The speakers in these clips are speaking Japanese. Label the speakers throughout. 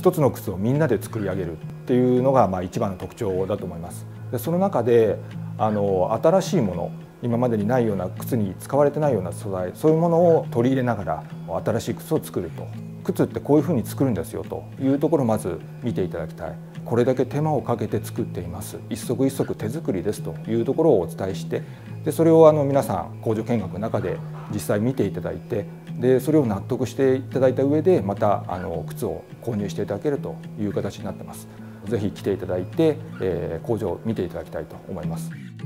Speaker 1: 一つの靴をみんなで作り上げるっていうのが一番の特徴だと思います。でその中で新しいもの、今までにないような靴に使われてないような素材、そういうものを取り入れながら新しい靴を作ると。靴ってこういうふうに作るんですよというところをまず見ていただきたい。これだけ手間をかけて作っています、一足一足手作りですというところをお伝えして、でそれを皆さん工場見学の中で実際見ていただいて、でそれを納得していただいた上でまた靴を購入していただけるという形になってます。ぜひ来ていただいて、工場を見ていただきたいと思います。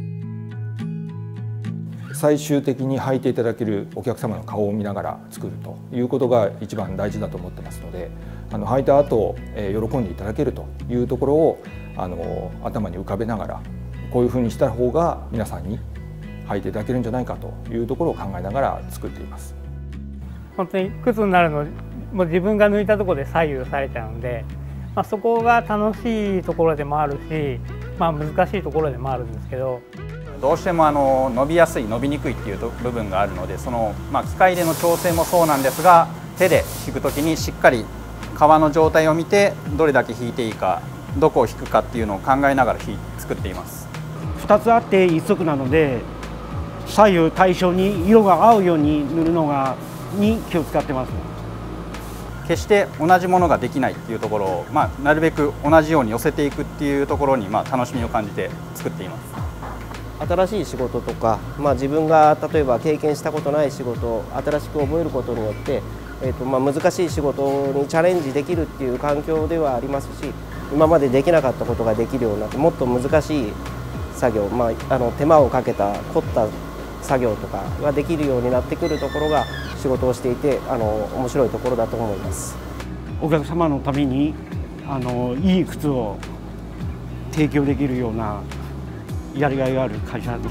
Speaker 1: 最終的に履いていただけるお客様の顔を見ながら作るということが一番大事だと思ってますので、履いた後喜んでいただけるというところを頭に浮かべながら、こういうふうにした方が皆さんに履いていただけるんじゃないかというところを考えながら作っています。
Speaker 2: 本当に靴になるのもう自分が抜いたところで左右されちゃうので、そこが楽しいところでもあるし、難しいところでもあるんですけど、
Speaker 3: どうしても伸びやすい伸びにくいっていう部分があるので、機械での調整もそうなんですが、手で引くときにしっかり革の状態を見てどれだけ引いていいか、どこを引くかっていうのを考えながら作っています。
Speaker 4: 2つあって1足なので、左右対称に色が合うように塗るのに気を使ってます。
Speaker 3: 決して同じものができないっていうところを、なるべく同じように寄せていくっていうところに楽しみを感じて作っています。
Speaker 5: 新しい仕事とか、自分が例えば経験したことない仕事を新しく覚えることによって、難しい仕事にチャレンジできるっていう環境ではありますし、今までできなかったことができるようになって、もっと難しい作業、手間をかけた凝った作業とかができるようになってくるところが仕事をしていて面白いところだと思います。
Speaker 4: お客様のためにいい靴を提供できるようなやりがいがある会社です。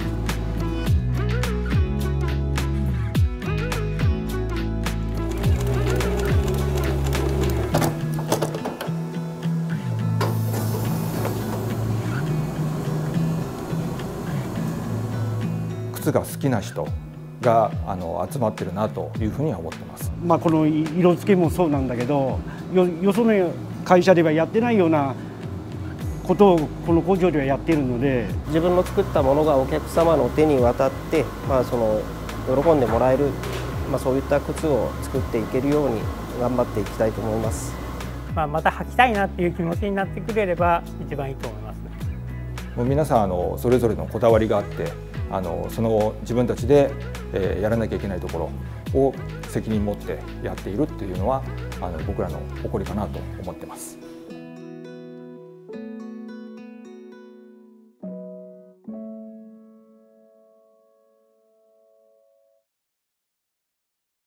Speaker 1: 靴が好きな人が集まってるなというふうには思ってます。
Speaker 4: この色付けもそうなんだけど、よその会社ではやってないようなことをこの工場ではやっているので、
Speaker 5: 自分の作ったものがお客様の手に渡って、喜んでもらえる、そういった靴を作っていけるように頑張っていきたいと思います。
Speaker 2: また履きたいなっていう気持ちになってくれれば一番いいと思います。
Speaker 1: もう皆さんそれぞれのこだわりがあって、その自分たちでやらなきゃいけないところを責任持ってやっているっていうのは僕らの誇りかなと思ってます。